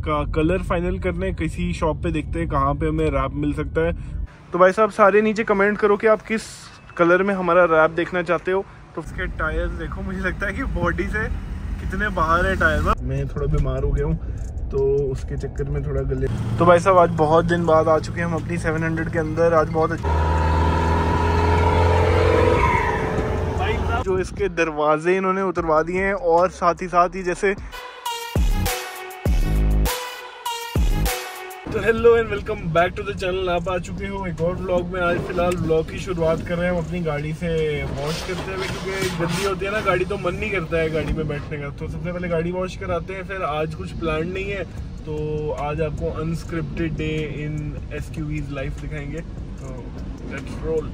का colour final करने किसी शॉप पे, देखते हैं कहाँ पे हमें रैप मिल सकता है। तो भाई साहब सारे नीचे कमेंट करो कि आप किस कलर में हमारा रैप देखना चाहते हो। तो उसके टायर्स देखो, मुझे लगता है कि बॉडी से कितने बाहर है टायर। मैं थोड़ा बीमार हो गया हूँ तो उसके चक्कर में थोड़ा गले। तो भाई साहब आज बहुत दिन बाद आ चुके हैं हम अपनी 700 के अंदर। आज बहुत अच्छा जो इसके दरवाजे इन्होंने उतरवा दिए हैं और साथ ही जैसे। तो hello and welcome back to the channel. आप आ चुके हो एक और व्लॉग में। आज फिलहाल व्लॉग की शुरुआत कर रहे हैं हम अपनी गाड़ी से वॉश करते हुए, क्योंकि गंदी होती है ना गाड़ी तो मन नहीं करता है गाड़ी में बैठने का। तो सबसे पहले गाड़ी वॉश कराते हैं। फिर आज कुछ प्लान नहीं है तो आज आपको unscripted day in SQV's life दिखाएंगे। तो लेट्स रोल।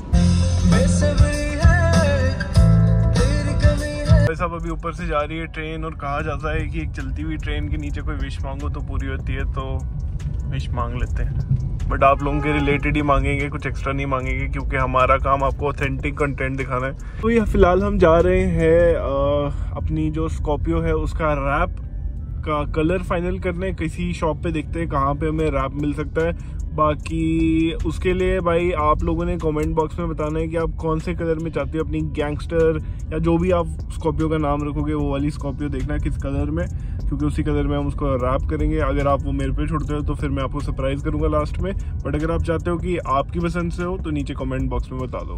साहब अभी ऊपर से जा रही है ट्रेन और कहा जाता है कि एक चलती हुई ट्रेन के नीचे कोई विश मांगो तो पूरी होती है। तो विश मांग लेते हैं, बट आप लोगों के रिलेटेड ही मांगेंगे, कुछ एक्स्ट्रा नहीं मांगेंगे, क्योंकि हमारा काम आपको ऑथेंटिक कंटेंट दिखाना है। तो ये फिलहाल हम जा रहे हैं अपनी जो स्कॉर्पियो है उसका रैप का कलर फाइनल करने किसी शॉप पे, देखते हैं कहाँ पे हमें रैप मिल सकता है। बाकी उसके लिए भाई आप लोगों ने कमेंट बॉक्स में बताना है कि आप कौन से कलर में चाहते हो अपनी गैंगस्टर, या जो भी आप स्कॉर्पियो का नाम रखोगे वो वाली स्कॉर्पियो देखना किस कलर में, क्योंकि उसी कलर में हम उसको रैप करेंगे। अगर आप वो मेरे पे छोड़ते हो तो फिर मैं आपको सरप्राइज करूंगा लास्ट में। बट अगर आप चाहते हो कि आपकी पसंद से हो तो नीचे कमेंट बॉक्स में बता दो।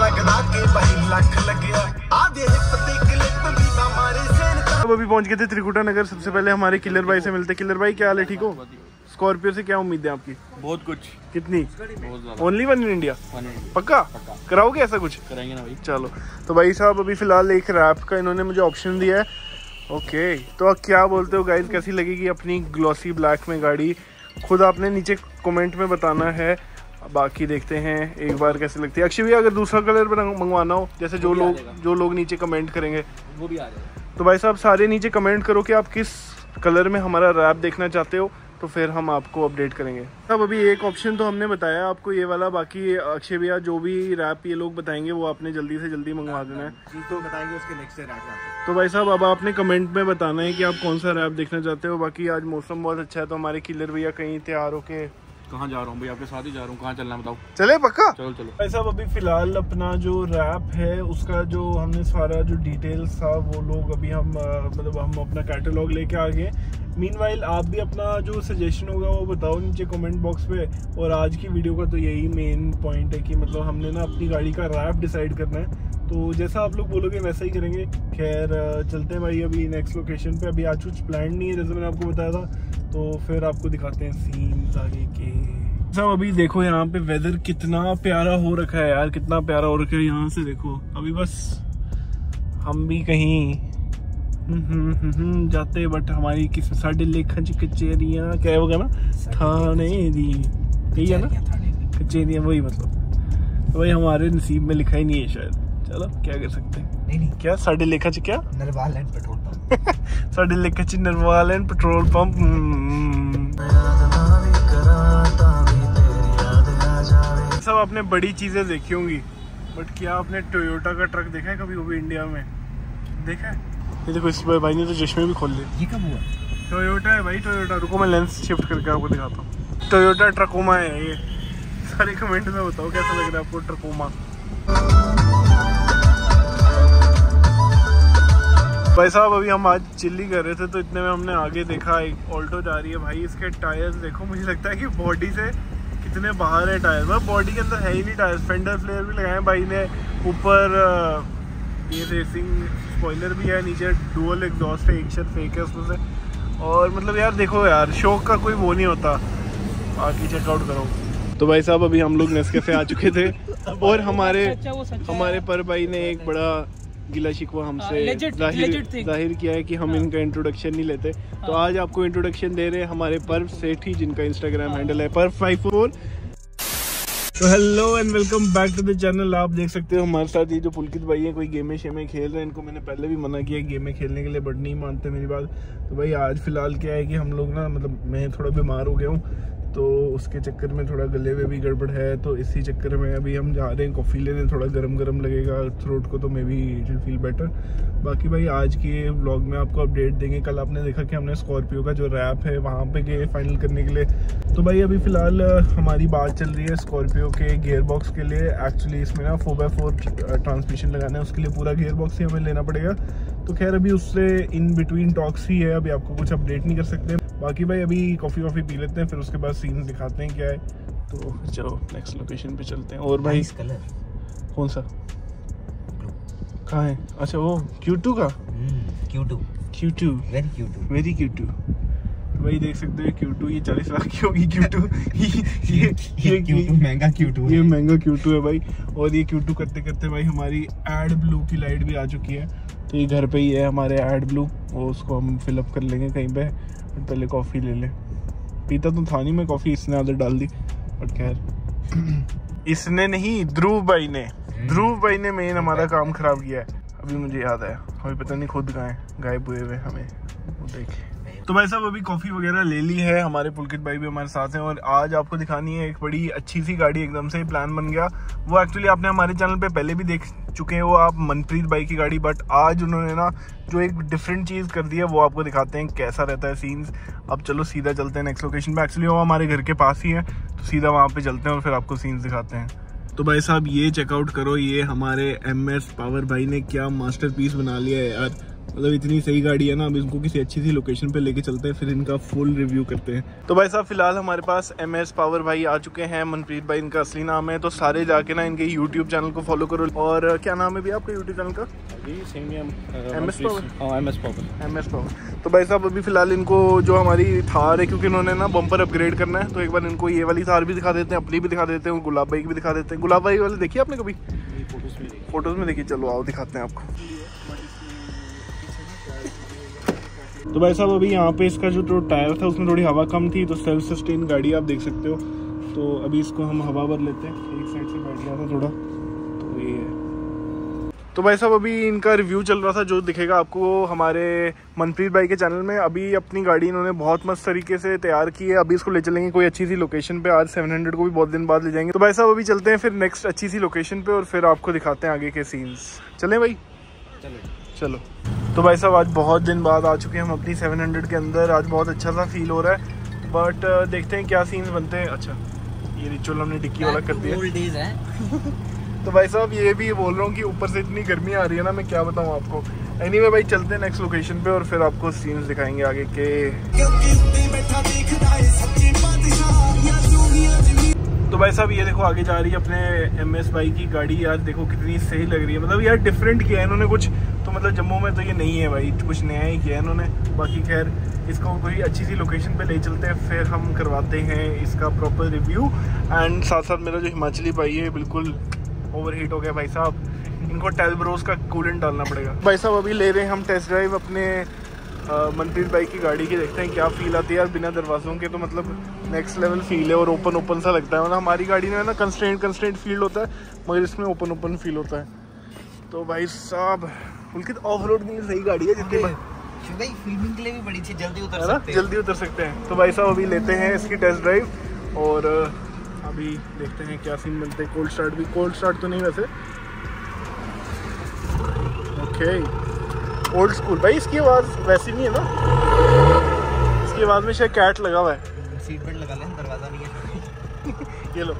अब अभी पहुंच गए थे त्रिकुटा नगर। सबसे पहले हमारे किलर भाई से मिलते। किलर भाई क्या हाल है, ठीक हो? स्कॉर्पियो से क्या उम्मीद है आपकी? बहुत कुछ। कितनी? बहुत ज्यादा। Only one in India? पक्का कराओगे ऐसा कुछ? कराएंगे ना भाई। चलो तो भाई साहब अभी फिलहाल एक रैप का इन्होंने मुझे ऑप्शन दिया है। ओके तो आप क्या बोलते हो गाइस, कैसी लगेगी अपनी ग्लॉसी ब्लैक में गाड़ी? खुद आपने नीचे कमेंट में बताना है। बाकी देखते हैं एक बार कैसे लगती है। अक्षय भैया अगर दूसरा कलर मंगवाना हो, जैसे जो लोग नीचे कमेंट करेंगे वो भी आ जाएगा। तो भाई साहब सारे नीचे कमेंट करो कि आप किस कलर में हमारा रैप देखना चाहते हो, तो फिर हम आपको अपडेट करेंगे। अब अभी एक ऑप्शन तो हमने बताया आपको ये वाला, बाकी अक्षय भैया जो भी रैप ये लोग बताएंगे वो आपने जल्दी से जल्दी मंगवा देना है। तो बताएंगे उसके नेक्स्ट रैप। तो भाई साहब अब आपने कमेंट में बताना है कि आप कौन सा रैप देखना चाहते हो। बाकी आज मौसम बहुत अच्छा है तो हमारे किलर भैया कहीं तैयार होके। कहाँ जा रहा हूँ भाई? आपके साथ ही जा रहा हूँ। कहाँ चलना है बताओ? चले पक्का? चलो चलो। भाई साहब अभी फिलहाल अपना जो रैप है उसका जो हमने सारा जो डिटेल्स था वो लोग अभी हम हम अपना कैटलॉग लेके आ गए। मीनवाइल आप भी अपना जो सजेशन होगा वो बताओ नीचे कमेंट बॉक्स पे। और आज की वीडियो का तो यही मेन पॉइंट है कि मतलब हमने ना अपनी गाड़ी का रैप डिसाइड करना है। तो जैसा आप लोग बोलोगे वैसा ही करेंगे। खैर चलते हैं भाई अभी नेक्स्ट लोकेशन पे। अभी आज कुछ प्लान नहीं है जैसे मैंने आपको बताया था, तो फिर आपको दिखाते हैं सीन्स आगे के। सब अभी देखो यहाँ पे वेदर कितना प्यारा हो रखा है यार, कितना प्यारा हो रखा है। यहाँ से देखो अभी बस हम भी कहीं जाते, बट हमारी किस साढ़े लेखा कचेरियाँ क्या होगा ना, थाने दी यही है ना, कचेरियाँ वही मतलब। तो भाई हमारे नसीब में लिखा ही नहीं है शायद। चलो क्या कर सकते हैं। नहीं क्या साढ़े लेखा च क्या नरवाल एंड पेट्रोल पंप। साढ़े लेखा च नरवाल एंड पेट्रोल पंप। सब आपने बड़ी चीजें देखी होंगी, बट क्या आपने टोयोटा का ट्रक देखा है कभी? वो भी इंडिया में देखा है? ये देखो इस भाई ने तो चश्मे भी खोल लिए। ये कब हुआ? टोयोटा है भाई, टोयोटा। रुको मैं लेंस शिफ्ट करके आपको दिखाता हूँ। टोयोटा ट्रकोमा है ये। सारे कमेंट में बताओ कैसा लग रहा है आपको ट्रकोमा। भाई साहब अभी हम आज चिल्ली कर रहे थे तो इतने में हमने आगे देखा एक ऑल्टो जा रही है। भाई इसके टायर्स देखो, मुझे लगता है कि बॉडी से कितने बाहर है टायर। मतलब बॉडी के अंदर है ही नहीं टायर। फेंडर फ्लेयर भी लगाए भाई ने। ऊपर ये रेसिंग स्पॉइलर भी है, नीचे डुअल एग्जॉस्ट है, एक शर्ट फेक है उसमें से। और मतलब यार देखो यार शौक का कोई वो नहीं होता। बाकी चेकआउट करो। तो भाई साहब अभी हम लोग नेस्कैफे आ चुके थे और हमारे पर भाई ने एक बड़ा गिला शिकवा हमसे जाहिर किया है कि हम इनका इंट्रोडक्शन नहीं लेते। तो आज आपको इंट्रोडक्शन दे रहे हैं हमारे पर्व सेठी, जिनका इंस्टाग्राम हैंडल है पर्व54। तो hello and welcome back to the channel. आप देख सकते हो हमारे साथ ये जो पुलकित भाई हैं कोई गेमें शेमें खेल रहे हैं। इनको मैंने पहले भी मना किया गेमें खेलने के लिए, बट नहीं मानते मेरी बात। तो भाई आज फिलहाल क्या है कि हम लोग ना मतलब मैं थोड़ा बीमार हो गया हूँ तो उसके चक्कर में थोड़ा गले में भी गड़बड़ है, तो इसी चक्कर में अभी हम जा रहे हैं कॉफ़ी लेने। थोड़ा गरम लगेगा थ्रोट को, तो maybe it will feel better. बाकी भाई आज के व्लॉग में आपको अपडेट देंगे। कल आपने देखा कि हमने स्कॉर्पियो का जो रैप है वहाँ पे गए फाइनल करने के लिए। तो भाई अभी फ़िलहाल हमारी बात चल रही है स्कॉर्पियो के गियर बॉक्स के लिए। एक्चुअली इसमें ना 4x4 ट्रांसमिशन लगाना है, उसके लिए पूरा गियर बॉक्स ही हमें लेना पड़ेगा। तो खैर अभी उससे इन बिटवीन टॉक्स ही है, अभी आपको कुछ अपडेट नहीं कर सकते। बाकी भाई अभी कॉफ़ी पी लेते हैं, फिर उसके बाद सीन दिखाते हैं क्या है। तो चलो नेक्स्ट लोकेशन पे चलते हैं। और भाई कलर कौन सा कहाँ है? अच्छा वो Q2 का Q2 वेरी Q2। वही देख सकते हो Q2, ये 40 लाख की होगी Q2। ये Q2 महंगा Q2 ये महंगा Q2 है भाई। और ये Q2 करते करते भाई हमारी एड ब्लू की लाइट भी आ चुकी है। तो ये घर पे ही है हमारे एड ब्लू, वो उसको हम फिलअप कर लेंगे कहीं पे। पहले कॉफ़ी ले लें। पीता तो था नहीं मैं कॉफ़ी, इसने आदत डाल दी। बट खैर इसने नहीं, ध्रुव भाई ने मेन हमारा काम खराब किया है। अभी मुझे याद आया, हमें पता नहीं खुद गायब हुए हमें वो देखे। तो भाई साहब अभी कॉफ़ी वगैरह ले ली है, हमारे पुलकित भाई भी हमारे साथ हैं। और आज आपको दिखानी है एक बड़ी अच्छी सी गाड़ी, एकदम से प्लान बन गया। वो एक्चुअली आपने हमारे चैनल पे पहले भी देख चुके हैं, वो आप मनप्रीत भाई की गाड़ी। बट आज उन्होंने ना जो एक डिफरेंट चीज़ कर दी है वो आपको दिखाते हैं कैसा रहता है सीन्स। अब चलो सीधा चलते हैं नेक्स्ट लोकेशन पे। एक्चुअली वो हमारे घर के पास ही है, तो सीधा वहाँ पे चलते हैं और फिर आपको सीन्स दिखाते हैं। तो भाई साहब ये चेकआउट करो, ये हमारे MS पावर भाई ने क्या मास्टरपीस बना लिया है यार। मतलब इतनी सही गाड़ी है ना। अब इनको किसी अच्छी सी लोकेशन पे लेके चलते हैं, फिर इनका फुल रिव्यू करते हैं। तो भाई साहब फिलहाल हमारे पास MS पावर भाई आ चुके हैं। मनप्रीत भाई इनका असली नाम है। तो सारे जाके ना इनके YouTube चैनल को फॉलो करो। और क्या नाम है भी आपका YouTube चैनल का? MS power. तो भाई साहब अभी फिलहाल इनको जो हमारी थार है, क्योंकि इन्होंने ना बम्पर अपग्रेड करना है, तो एक बार इनको ये वाली थार भी दिखा देते हैं, अपनी भी दिखा देते हैं, गुलाब भाई की भी दिखा देते हैं। गुलाब भाई वाले देखिए आपने कभी? फोटोज में देखिए। चलो आओ दिखाते हैं आपको। तो भाई साहब अभी यहाँ पे इसका जो टायर था उसमें थोड़ी हवा कम थी, तो सेल्फ सस्टेन गाड़ी आप देख सकते हो। तो अभी इसको हम हवा भर लेते हैं, एक साइड से बैठ गया था थोड़ा, तो ये है। तो भाई साहब अभी इनका रिव्यू चल रहा था, जो दिखेगा आपको हमारे मनप्रीत भाई के चैनल में। अभी अपनी गाड़ी इन्होंने बहुत मस्त तरीके से तैयार की है। अभी इसको ले चलेंगे कोई अच्छी सी लोकेशन पे। आज 700 को भी बहुत दिन बाद ले जाएंगे। तो भाई साहब अभी चलते हैं फिर नेक्स्ट अच्छी सी लोकेशन पे, और फिर आपको दिखाते हैं आगे के सीन्स। चलें भाई? चलो। तो भाई साहब आज बहुत दिन बाद आ चुके हैं हम अपनी 700 के अंदर। आज बहुत अच्छा सा फील हो रहा है, बट देखते हैं क्या सीन्स बनते हैं। अच्छा ये रिचुअल हमने डिक्की वाला कर दिया। तो भाई साहब ये भी बोल रहा हूँ कि ऊपर से इतनी गर्मी आ रही है ना, मैं क्या बताऊँ आपको। एनीवे भाई चलते हैं नेक्स्ट लोकेशन पे, और फिर आपको सीन्स दिखाएंगे आगे के। तो भाई साहब ये देखो आगे जा रही है अपने MS भाई की गाड़ी। यार देखो कितनी सही लग रही है। मतलब यार डिफरेंट किया है इन्होंने कुछ, तो मतलब जम्मू में तो ये नहीं है भाई, कुछ नया ही किया है इन्होंने। बाकी खैर इसको कोई अच्छी सी लोकेशन पे ले चलते हैं, फिर हम करवाते हैं इसका प्रॉपर रिव्यू। एंड साथ साथ मेरा जो हिमाचली भाई है बिल्कुल ओवरहीट हो गया भाई साहब, इनको टेलब्रोस का कूलेंट डालना पड़ेगा। भाई साहब अभी ले रहे हैं हम टेस्ट ड्राइव अपने मनप्रीत भाई की गाड़ी की। देखते हैं क्या फील आती है यार बिना दरवाज़ों के। तो मतलब नेक्स्ट लेवल फील है, और ओपन सा लगता है। मतलब हमारी गाड़ी में ना कंस्ट्रेंट फील होता है, मगर इसमें ओपन फील होता है। तो भाई साहब पुलकित ऑफ रोड के लिए सही गाड़ी है, जितनी भाई फिल्मिंग के लिए भी बड़ी थी, जल्दी उतर सकते हैं। तो भाई साहब अभी लेते हैं इसकी टेस्ट ड्राइव, और अभी देखते हैं क्या सीन बनते हैं। कोल्ड स्टार्ट तो नहीं वैसे, ओके ओल्ड स्कूल भाई। इसकी आवाज़ वैसी नहीं है ना, इसकी आवाज़ में शायद कैट लगा हुआ है। सीट बेल्ट लगा लें, दरवाज़ा नहीं है। ये लो।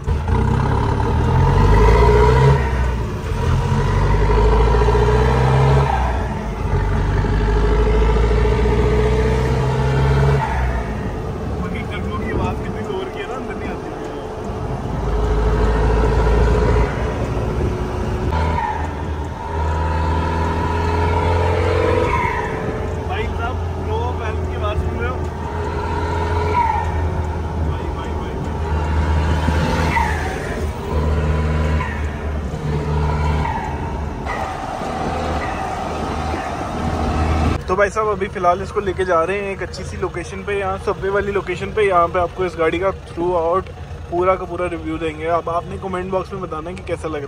तो भाई साहब अभी फ़िलहाल इसको लेके जा रहे हैं एक अच्छी सी लोकेशन पे, यहाँ सबवे वाली लोकेशन पे। यहाँ पे आपको इस गाड़ी का थ्रू आउट पूरा का पूरा रिव्यू देंगे। अब आपने कमेंट बॉक्स में बताना है कि कैसा लग रहा है।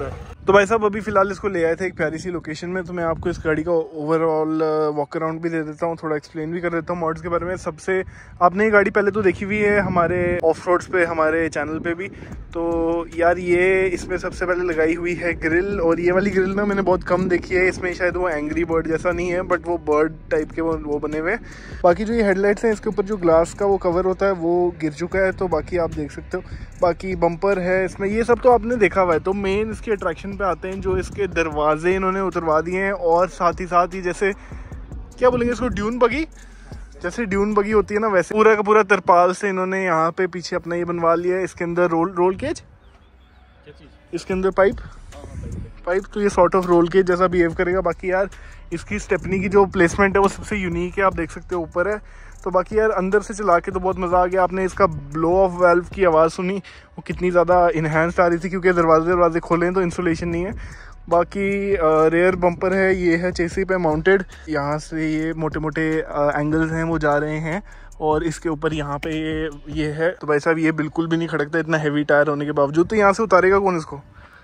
तो भाई साहब अभी फिलहाल इसको ले आए थे एक प्यारी सी लोकेशन में, तो मैं आपको इस गाड़ी का ओवरऑल वॉक अराउंड भी दे देता हूँ, थोड़ा एक्सप्लेन भी कर देता हूँ मॉड्स के बारे में। सबसे आपने ये गाड़ी पहले तो देखी हुई है हमारे ऑफ रोड्स पे, हमारे चैनल पे भी। तो यार ये इसमें सबसे पहले लगाई हुई है ग्रिल, और ये वाली ग्रिल ना मैंने बहुत कम देखी है। इसमें शायद वो एंग्री बर्ड जैसा नहीं है, बट वो बर्ड टाइप के वो बने हुए हैं। बाकी जो ये हेडलाइट्स हैं इसके ऊपर जो ग्लास का वो कवर होता है वो गिर चुका है, तो बाकी आप देख सकते हो। बाकी बम्पर है इसमें, ये सब तो आपने देखा हुआ है। तो मेन इसके अट्रैक्शन पे आते हैं, जो इसके दरवाजे इन्होंने उतरवा दिए हैं, और साथ ही जैसे क्या बोलेंगे इसको, ड्यून बगी, जैसे ड्यून बगी होती है ना, वैसे पूरा का पूरा तरपाल से इन्होंने यहाँ पे पीछे अपना ये बनवा लिया है। इसके अंदर रोल केज, इसके अंदर पाइप, तो ये सॉर्ट ऑफ रोल केज जैसा बिहेव करेगा। बाकी यार इसकी स्टेपनी की जो प्लेसमेंट है वो सबसे यूनिक है, आप देख सकते हो ऊपर है। तो बाकी यार अंदर से चला के तो बहुत मज़ा आ गया। आपने इसका ब्लो ऑफ वाल्व की आवाज़ सुनी, वो कितनी ज़्यादा इन्हांस्ड आ रही थी, क्योंकि दरवाजे खोलें तो इंसुलेशन नहीं है। बाकी रेयर बम्पर है, ये है चेसी पे माउंटेड, यहाँ से ये मोटे मोटे एंगल्स हैं वो जा रहे हैं, और इसके ऊपर यहाँ पे ये है। तो भाई साहब ये बिल्कुल भी नहीं खड़कता इतना हैवी टायर होने के बावजूद। तो यहाँ से उतारेगा कौन इसको?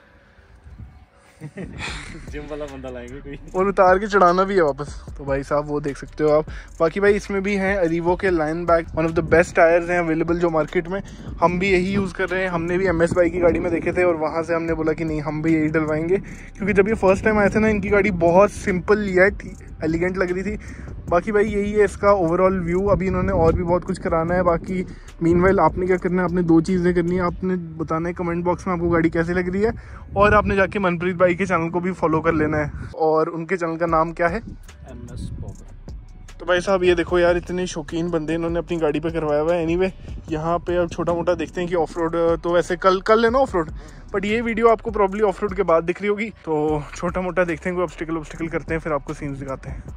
जिम वाला बंदा लाएंगे कोई, और उतार के चढ़ाना भी है वापस। तो भाई साहब वो देख सकते हो आप। बाकी भाई इसमें भी हैं अरीवो के line back, one of the best tyres हैं अवेलेबल जो मार्केट में। हम भी यही यूज़ कर रहे हैं। हमने भी MS बाइक की गाड़ी में देखे थे, और वहाँ से हमने बोला कि नहीं हम भी यही डलवाएंगे, क्योंकि जब ये फर्स्ट टाइम आए थे ना, इनकी गाड़ी बहुत सिंपल येट एलिगेंट लग रही थी। बाकी भाई यही है इसका ओवरऑल व्यू। अभी इन्होंने और भी बहुत कुछ कराना है। बाकी मीनवाइल आपने क्या करना है, आपने 2 चीज़ें करनी है। आपने बताना है कमेंट बॉक्स में आपको गाड़ी कैसी लग रही है, और आपने जाके मनप्रीत भाई के चैनल को भी फॉलो कर लेना है। और उनके चैनल का नाम क्या है? MS power. तो भाई साहब ये देखो यार, इतने शौकीन बंदे इन्होंने अपनी गाड़ी पे करवाया हुआ है। एनीवे यहाँ पे अब छोटा मोटा देखते हैं कि ऑफ रोड तो वैसे कल लेना ऑफ रोड, बट ये वीडियो आपको प्रॉब्ली ऑफ रोड के बाद दिख रही होगी। तो छोटा मोटा देखते हैं, कोई ऑब्स्टिकल करते हैं, फिर आपको सीन्स दिखाते हैं।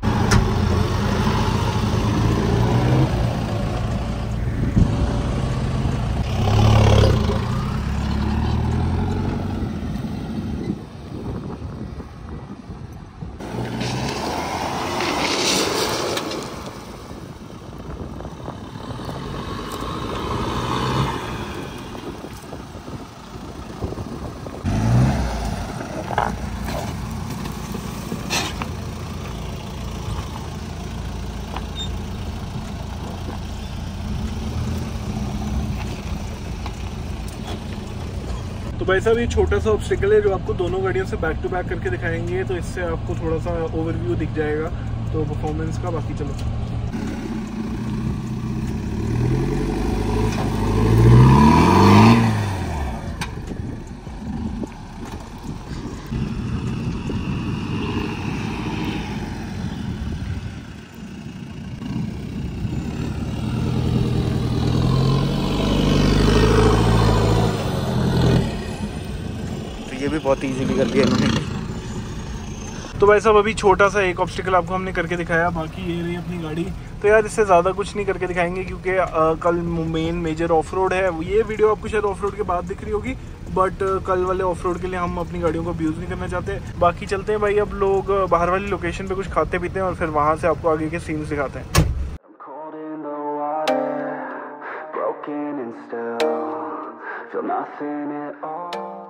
तो भाई साहब ये छोटा सा ऑब्स्टिकल है जो आपको दोनों गाड़ियों से बैक टू बैक करके दिखाएंगे, तो इससे आपको थोड़ा सा ओवरव्यू दिख जाएगा तो परफॉर्मेंस का। बाकी चलो ये भी बहुत इजीली कर दिया इन्होंने। तो भाई साहब अभी छोटा सा एक ऑब्स्टिकल आपको हमने करके दिखाया, बाकी ये रही अपनी गाड़ी। तो यार इससे ज़्यादा कुछ नहीं करके दिखाएंगे, क्योंकि कल मेन मेजर ऑफ रोड है। ये वीडियो आपको शायद ऑफ रोड के बाद दिख रही होगी, बट कल वाले ऑफ रोड के लिए हम अपनी गाड़ियों को अब्यूज़ नहीं करना चाहते। बाकी चलते हैं भाई, अब लोग बाहर वाली लोकेशन पे कुछ खाते पीते हैं, और फिर वहाँ से आपको आगे के सीन्स दिखाते हैं। broken and still feel nothing at all.